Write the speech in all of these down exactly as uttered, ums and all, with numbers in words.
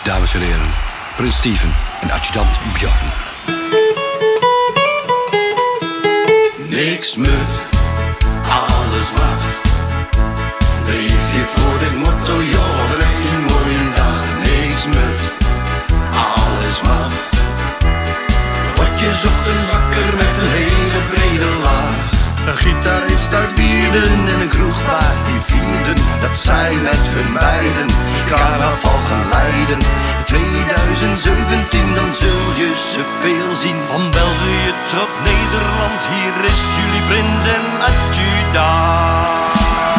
dames en heren, Prins Steven en adjudant Bjorn. Niks moet, alles mag. Leef je voor dit motto, ja, dan heb je een mooie dag. Niks moet, alles mag. Word je ochtends wakker met een hele brede laag. Een gitarist uit Wierden en een kroegbaas die vierden dat zij met hun beiden carnaval gaan leiden. twintig zeventien, dan zul je ze veel zien. Van België tot Nederland, hier is jullie prins en adjudant.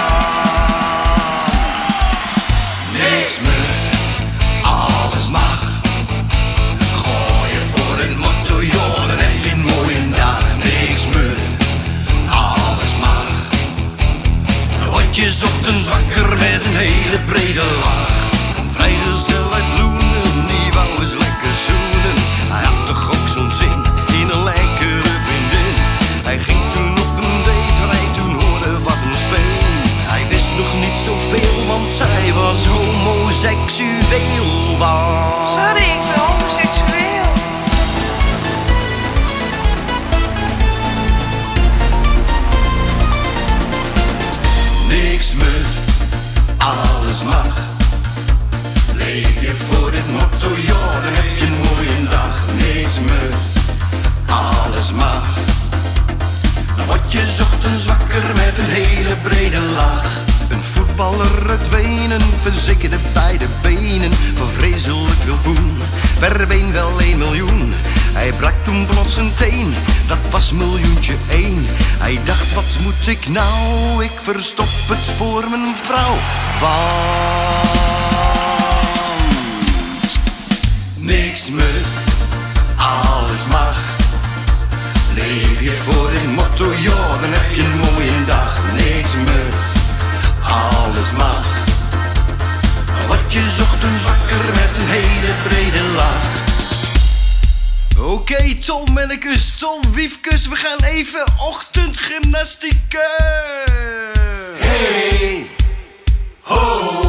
Niks moet, alles mag. Gooi je voor een motto, joh, dan heb je een mooie dag. Niks moet, alles mag. Dan word je 's ochtends wakker met een hele brede lach. Een vrijgezel uit Loenen, die wou eens lekker zoenen. Hij had toch ook zo'n zin in een lekkere vriendin. Hij ging toen op een date waar hij toen hoorde wat hem speelt. Hij wist nog niet zoveel, want zij was homoseksueel. Sorry, ik ben homoseksueel. Niks moet, alles mag. Leef je voor dit motto, ja, dan heb je een mooie dag. Niks moet, alles mag. Dan word je 's ochtends wakker met een hele brede lach. Een voetballer uit Wenen verzekerde beide benen van vreselijk veel poen. Per been wel één miljoen. Hij brak toen plots een teen, dat was miljoentje één. Hij dacht, wat moet ik nou? Ik verstop het voor mijn vrouw. Want niks moet, alles mag. Leef je voor een motto, ja, dan heb je een mooie dag. Niks moet, alles mag. Dan word je 's ochtends wakker met een hele brede lach. Oké, okay, Tom en ik kus, Tom, Wiefkus, we gaan even ochtendgymnastieken. Hey, ho.